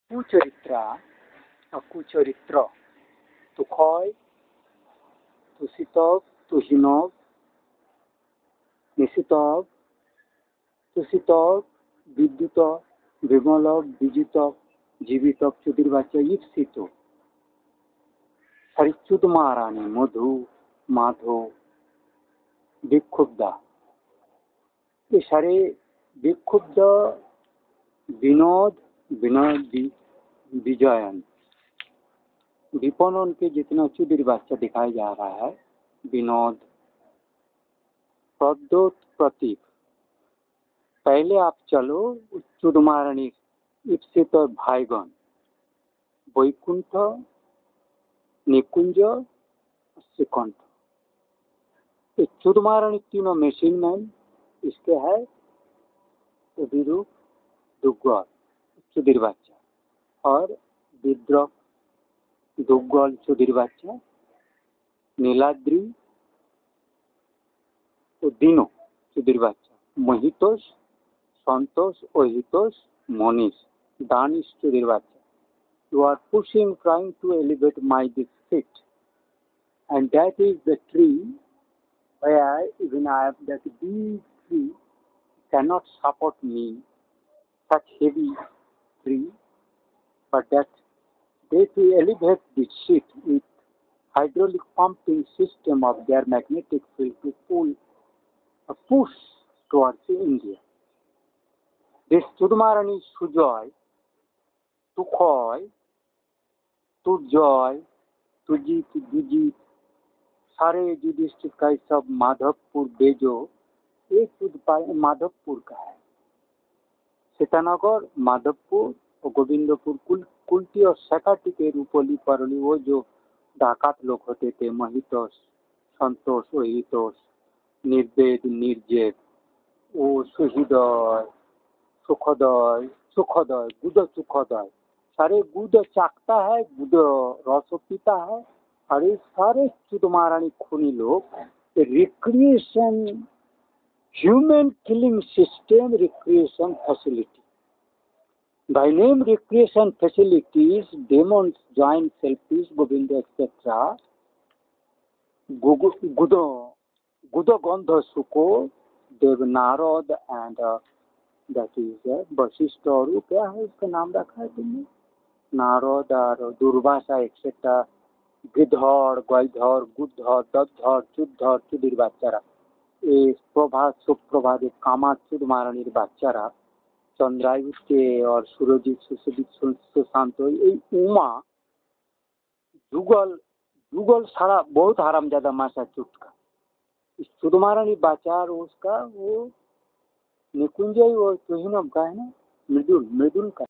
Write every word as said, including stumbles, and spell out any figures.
কুচরিত্রা কুচরিত্র তুখয় তুষিতক তুহিনক নিশিতক তুষিতক বিদ্যুতক বিমলক বিজিতক জীবিতক চুদির্বাচ্য ঈপ্সিত হরিচ্যুত মহারানী মধু মাধব বিক্ষুব্ধা ये सारे विक्षुब्ध विनोद विनोद विजयन विपणन के जितना चुदिर बाच्चा दिखाया जा रहा है विनोद प्रद्योत प्रतीक पहले आप चलो चुदमारणी ईप्सित भाईगण वैकुंठ निकुंज श्रीकंठ चुदमारणी तीनों मेशिन मैन इसके है विरूप दुग्गल चुदिर बाच्चा और विद्रक दुग्गल चुदिर बाच्चा नीलाद्री तो दिनो चुदिर बाच्चा महितोष संतोष ओहितोष मनीष दानिश चुदिर बाच्चा you are pushing trying to elevate my this feet and that is the tree where even I have that big tree cannot support me, such heavy tree, but that they to elevate the sheet with hydraulic pumping system of their magnetic field to pull a push towards India. This Chudmarani Sujoy, Tukhoy, Turjoy, Tujit, Dujit, सारे युधिष्ठिर का सब माधवपुर बेजो एक माधवपुर का है। सीतानगर माधवपुर और गोविंदपुर कुल कुल्टी और सकाटी के रूपोली परली वो जो डाकात लोग होते थे महितोष संतोष ओहितोष निर्वेद निर्जेद वो सुहृदय सुखोदय सुखोदय गुद सुखोदय सारे गुद चाकता है गुद रस पीता है और ये सारे चुदमारानी खूनी लोग recreation human killing system recreation facility by name recreation facilities demons joint selfish Govind etcetera गुदो गुदो गंध सुको Dev Narad and that is Vashishtha और क्या है इसका नाम रखा है तुमने नारद और दुर्वासा एक्सेट्रा गिद्धर गैधर गुद्धर दद्धर चुद्धर चुदिर बाच्चारा ये प्रभात सुप्रभात कामा चुदमारानीर बाच्चारा चंद्रायुष्टे और सुरजित सुशोभित सुशांत उमा जुगल जुगल सारा बहुत हरामजादा माशा चुटका इस चुदमारानी बाचार उसका वो निकुंज और तुहिनव का है ना मृदुल मृदुल का